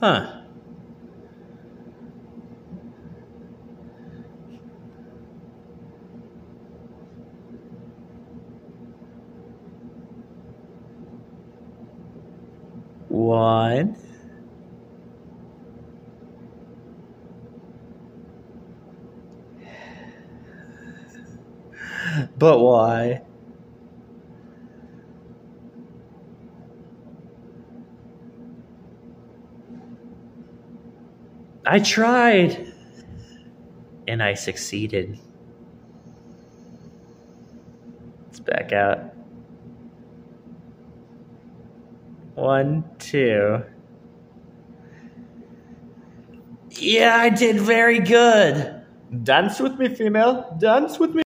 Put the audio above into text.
Huh. One. But why? I tried. And I succeeded. Let's back out. 1, 2. Yeah, I did very good. Dance with me, female. Dance with me.